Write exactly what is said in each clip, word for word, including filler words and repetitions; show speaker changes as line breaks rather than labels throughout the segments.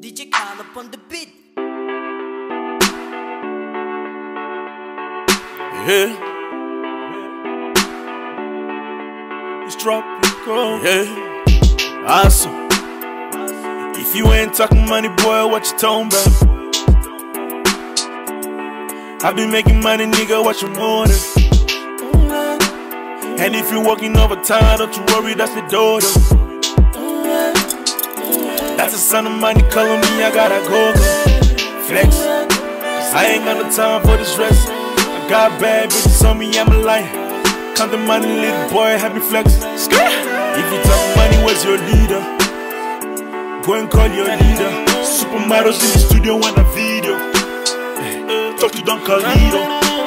D J Carl up on the beat.
Yeah, it's tropical. Yeah, awesome. If you ain't talking money, boy, what you talking about? I be making money, nigga, what you wanted? And if you working overtime, don't you worry, that's the daughter. That's the son of money calling me, I gotta go, go. Flex, cause I ain't got no time for this rest. I got bad bitches on me, I'm a liar. Count the money, little boy, happy flex. If you talk money, where's your leader? Go and call your leader. Supermodels in the studio want a video. Talk to Don Carlito.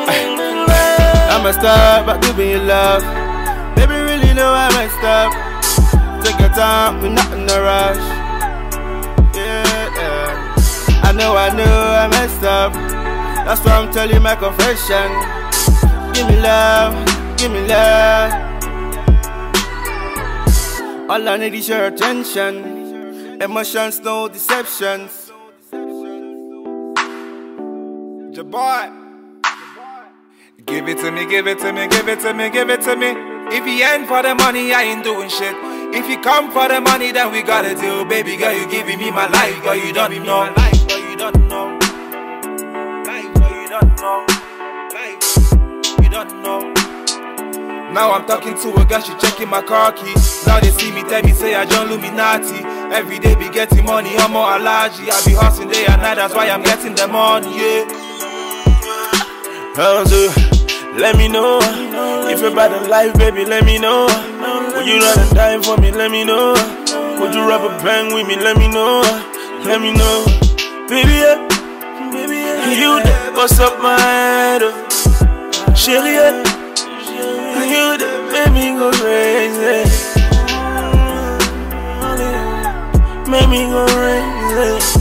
I messed up by giving you love. Baby, really know I messed up. Take your time, we're not in a rush. Yeah, yeah. I know, I know I messed up. That's why I'm telling you my confession. Give me love, give me love. All I need is your attention. Emotions, no deceptions. Jbwai. Give it to me, give it to me, give it to me, give it to me. If you ain't for the money, I ain't doing shit. If you come for the money, then we gotta do. Baby girl, you giving me my life, girl, you don't know. Life, girl, you don't know. Life, girl, you don't know. Life, you don't know. Now I'm talking to a girl, she checking my car key. Now they see me, tell me, say I John Illuminati. Every day be getting money, I'm more allergy. I be hustling day and night, that's why I'm getting the money, yeah.
How's it? Let me know. If you're about the life, baby, let me know. Would you rather die for me? Let me know. Would you rub a bang with me? Let me know. Let me know. Baby, yeah. Baby, yeah. You there, what's up my head? Chérie, yeah. You there, make me go crazy. Make me go crazy.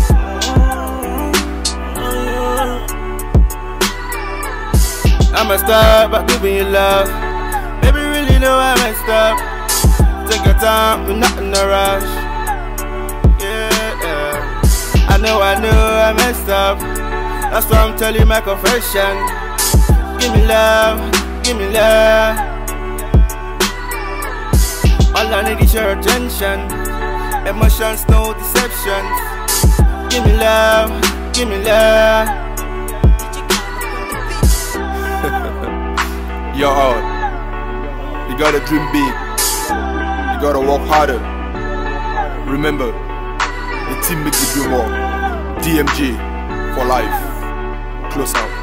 I messed up by giving you love. Baby, really know I messed up. Take your time, we're not in a rush. Yeah, yeah. I know, I know I messed up. That's why I'm telling you my confession. Give me love, give me love. All I need is your attention. Emotions, no deceptions. Give me love, give me love.
You're out. You gotta dream big. You gotta work harder. Remember, the team makes the dream work. D M G for life. Close out.